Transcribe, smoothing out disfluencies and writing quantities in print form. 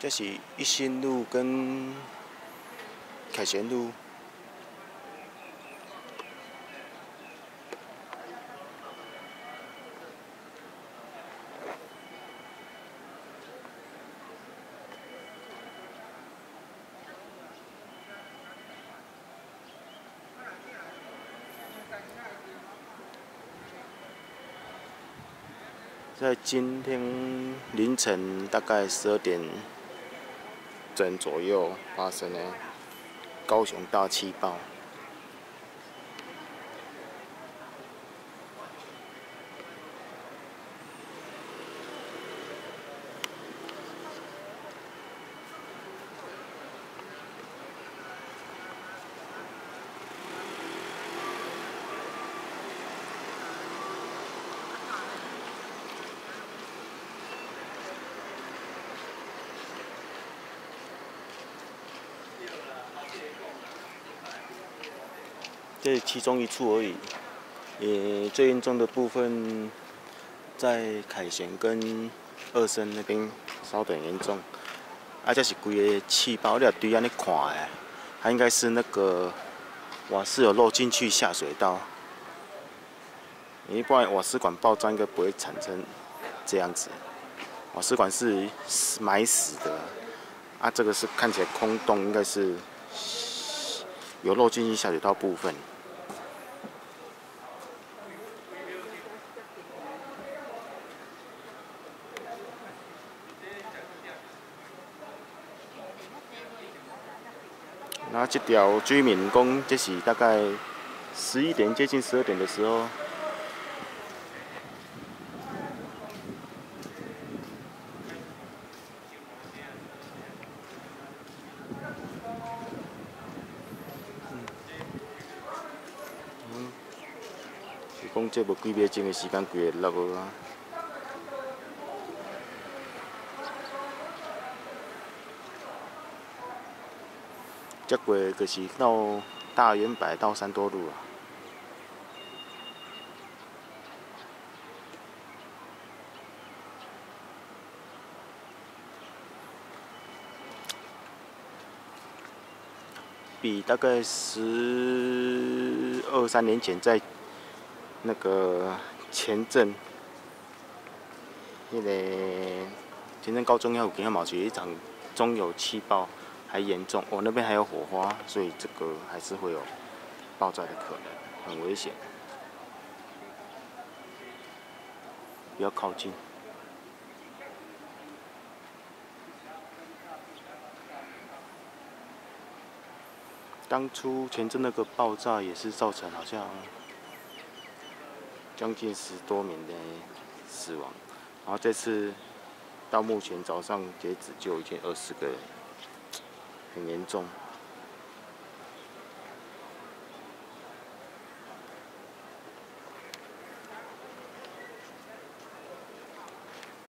这是一心路跟凯旋路。在今天凌晨大概12点整左右发生的高雄大气爆。这是其中一处而已，最严重的部分在凯旋跟二生那边烧得很严重。啊，这是规个气爆，你若对安尼看的，它应该是那个瓦斯有漏进去下水道，因为不然瓦斯管爆炸应该不会产生这样子。瓦斯管是埋死的，啊，这个是看起来空洞，应该是有漏进去下水道部分。那这条居民讲，这是大概11点接近12点的时候。是讲这无几秒钟的时间，规个落去啊。接过就是到大圆柏到三多路啊。比大概12、13年前在那个前镇，前镇高中要附近嘛，有一场中油气爆还严重，那边还有火花，所以这个还是会有爆炸的可能，很危险，不要靠近。当初前阵那个爆炸也是造成好像将近10多名的死亡，然后这次到目前早上截止就已经20个人，很严重。